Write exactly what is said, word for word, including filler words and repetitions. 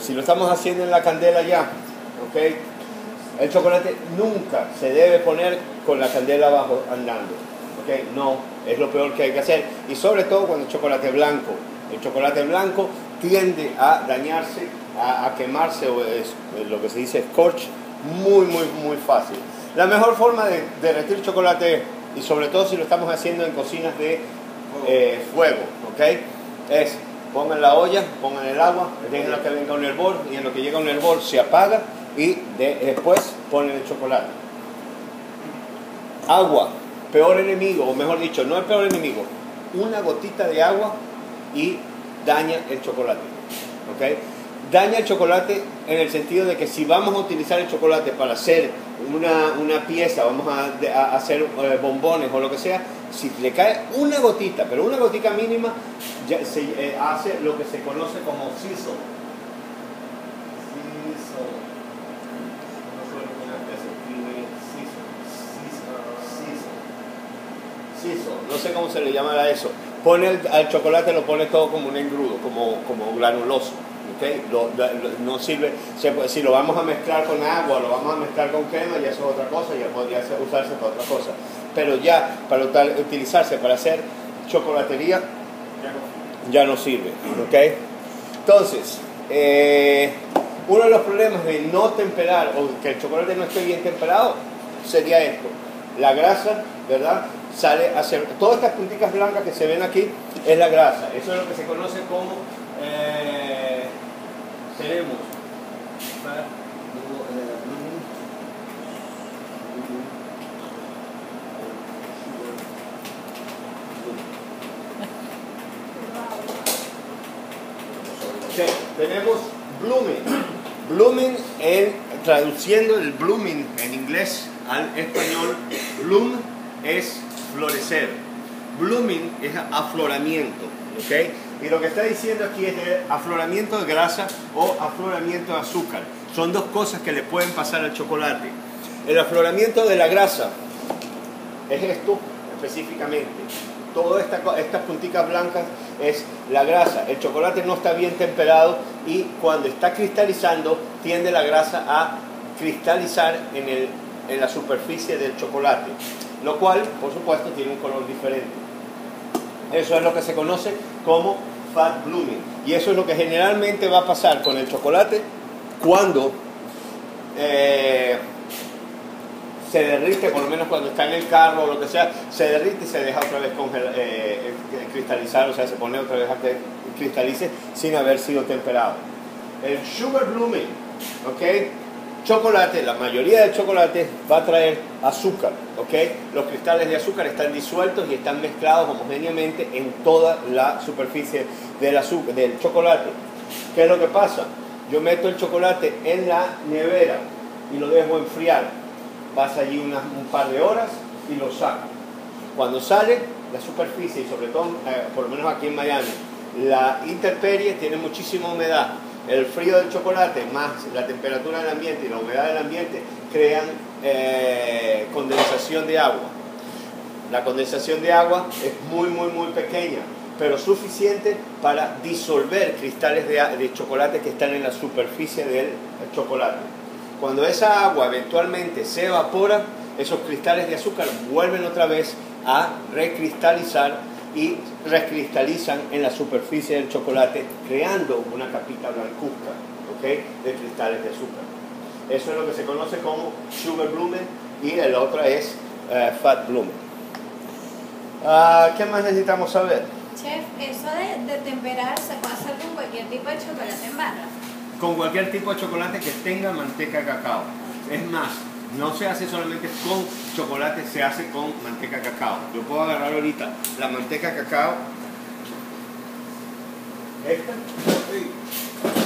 si lo estamos haciendo en la candela ya, ¿ok? El chocolate nunca se debe poner con la candela abajo andando, ¿ok? No, es lo peor que hay que hacer. Y sobre todo cuando el chocolate blanco. El chocolate blanco tiende a dañarse, a, a quemarse, o es lo que se dice scorch, muy, muy, muy fácil. La mejor forma de derretir chocolate, y sobre todo si lo estamos haciendo en cocinas de eh, fuego, ¿ok? Es, pongan la olla, pongan el agua, déjenlo que venga un hervor, y en lo que llega un hervor se apaga, y de, después ponen el chocolate. Agua, peor enemigo, o mejor dicho, no el peor enemigo, una gotita de agua y daña el chocolate, ¿ok? Daña el chocolate en el sentido de que si vamos a utilizar el chocolate para hacer una, una pieza, vamos a, a hacer eh, bombones o lo que sea, si le cae una gotita, pero una gotita mínima, ya se eh, hace lo que se conoce como sizzle. No sé cómo se le llama a eso. Pone el, al chocolate, lo pone todo como un engrudo, como, como granuloso, ¿okay? Lo, lo, no sirve, se, si lo vamos a mezclar con agua, lo vamos a mezclar con crema, ya eso es otra cosa, ya podría ser, usarse para otra cosa. Pero ya, para utilizarse para hacer chocolatería, ya no sirve, ¿okay? Entonces, eh, uno de los problemas de no temperar, o que el chocolate no esté bien temperado, sería esto: la grasa, ¿verdad? Sale a hacer, todas estas punticas blancas que se ven aquí es la grasa. Eso es lo que se conoce como eh, tenemos okay, tenemos blooming. Blooming, en, traduciendo el blooming en inglés al español, bloom es florecer. Blooming es afloramiento, ¿ok? Y lo que está diciendo aquí es de afloramiento de grasa o afloramiento de azúcar. Son dos cosas que le pueden pasar al chocolate. El afloramiento de la grasa es esto específicamente. Todas esta, estas punticas blancas es la grasa. El chocolate no está bien temperado y cuando está cristalizando tiende la grasa a cristalizar en, el, en la superficie del chocolate, lo cual, por supuesto, tiene un color diferente. Eso es lo que se conoce como fat blooming. Y eso es lo que generalmente va a pasar con el chocolate cuando eh, se derrite, por lo menos cuando está en el carro o lo que sea, se derrite y se deja otra vez congelar, eh, cristalizar, o sea, se pone otra vez a que cristalice sin haber sido temperado. El sugar blooming, ¿ok? Chocolate, la mayoría del chocolate va a traer azúcar, ¿ok? Los cristales de azúcar están disueltos y están mezclados homogéneamente en toda la superficie del azúcar, del chocolate. ¿Qué es lo que pasa? Yo meto el chocolate en la nevera y lo dejo enfriar. Pasa allí unas, un par de horas y lo saco. Cuando sale, la superficie, y sobre todo, eh, por lo menos aquí en Miami, la intemperie tiene muchísima humedad. El frío del chocolate más la temperatura del ambiente y la humedad del ambiente crean eh, condensación de agua. La condensación de agua es muy, muy, muy pequeña, pero suficiente para disolver cristales de, de chocolate que están en la superficie del chocolate. Cuando esa agua eventualmente se evapora, esos cristales de azúcar vuelven otra vez a recristalizar y recristalizan en la superficie del chocolate, creando una capita blancuzca, ¿okay? De cristales de azúcar. Eso es lo que se conoce como sugar blooming y el otro es uh, fat blooming. Uh, ¿Qué más necesitamos saber? Chef, eso de, de temperar se puede hacer con cualquier tipo de chocolate en barra. Con cualquier tipo de chocolate que tenga manteca de cacao. Es más, no se hace solamente con chocolate, se hace con manteca de cacao. Yo puedo agarrar ahorita la manteca de cacao. Esta.